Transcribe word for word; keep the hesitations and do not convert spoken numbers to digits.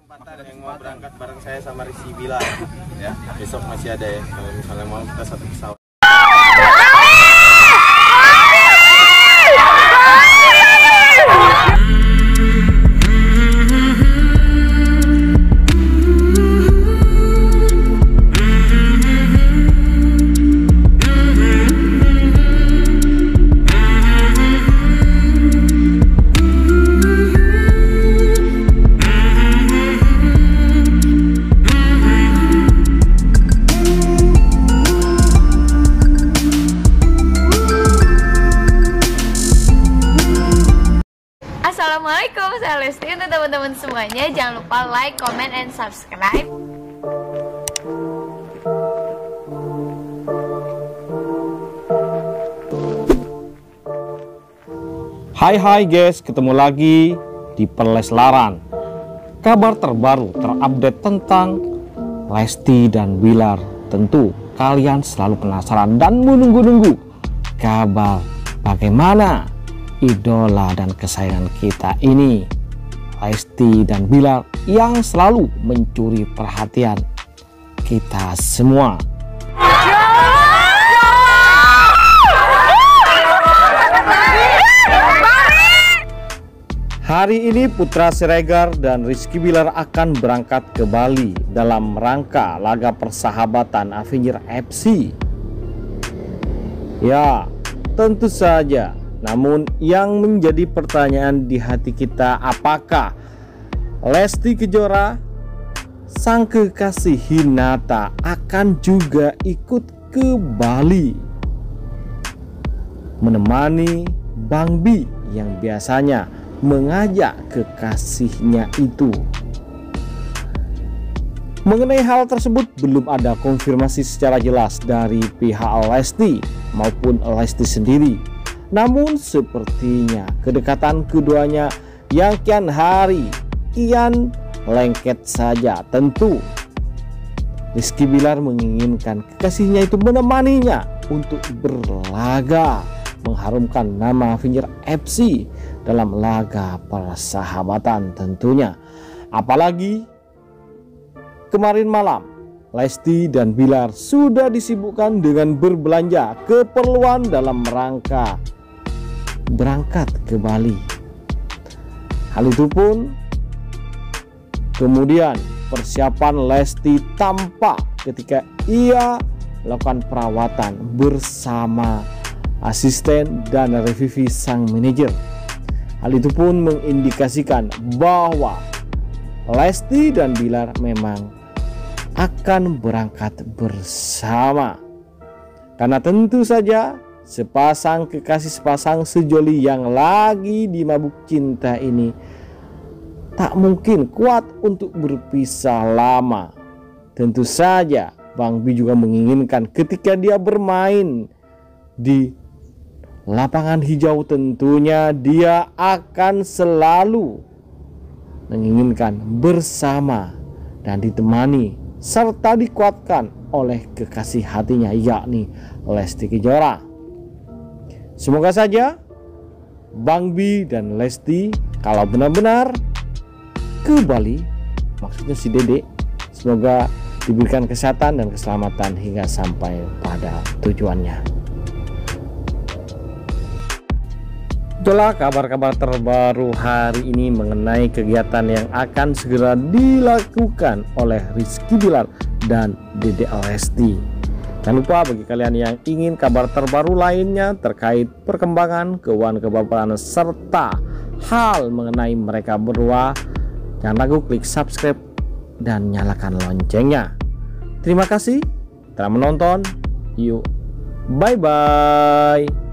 kesempatan yang mau berangkat bareng saya sama Rizky Bilar ya, besok masih ada ya, kalau misalnya mau kita satu pesawat. Assalamualaikum, saya Lesti. Untuk teman-teman semuanya, jangan lupa like, comment, and subscribe. Hai hai guys, ketemu lagi di Perleslaran. Kabar terbaru terupdate tentang Lesti dan Bilar. Tentu kalian selalu penasaran dan menunggu-nunggu kabar bagaimana idola dan kesayangan kita ini, Lesti dan Bilar, yang selalu mencuri perhatian kita semua. Hari ini Putra Siregar dan Rizky Bilar akan berangkat ke Bali dalam rangka laga persahabatan Avenger F C. Ya, tentu saja. Namun yang menjadi pertanyaan di hati kita, apakah Lesti Kejora, sang kekasih Hinata, akan juga ikut ke Bali menemani Bang Bi yang biasanya mengajak kekasihnya itu? Mengenai hal tersebut belum ada konfirmasi secara jelas dari pihak Lesti maupun Lesti sendiri. Namun sepertinya kedekatan keduanya yang kian hari kian lengket saja. Tentu Rizky Bilar menginginkan kekasihnya itu menemaninya untuk berlaga mengharumkan nama Avenger F C dalam laga persahabatan tentunya. Apalagi kemarin malam Lesti dan Bilar sudah disibukkan dengan berbelanja keperluan dalam rangka berangkat ke Bali. Hal itu pun kemudian persiapan Lesti tampak ketika ia melakukan perawatan bersama asisten dan review sang manajer. Hal itu pun mengindikasikan bahwa Lesti dan Bilar memang akan berangkat bersama, karena tentu saja sepasang kekasih, sepasang sejoli yang lagi dimabuk cinta ini tak mungkin kuat untuk berpisah lama. Tentu saja Bang Bi juga menginginkan ketika dia bermain di lapangan hijau, tentunya dia akan selalu menginginkan bersama dan ditemani serta dikuatkan oleh kekasih hatinya, yakni Lesti Kejora. Semoga saja Bang Bi dan Lesti kalau benar-benar ke Bali, maksudnya si Dede, semoga diberikan kesehatan dan keselamatan hingga sampai pada tujuannya. Itulah kabar-kabar terbaru hari ini mengenai kegiatan yang akan segera dilakukan oleh Rizky Bilar dan Dede Lesti. Jangan lupa bagi kalian yang ingin kabar terbaru lainnya terkait perkembangan keuangan kebaperan serta hal mengenai mereka berdua, jangan ragu klik subscribe dan nyalakan loncengnya. Terima kasih telah menonton. Yuk, bye bye.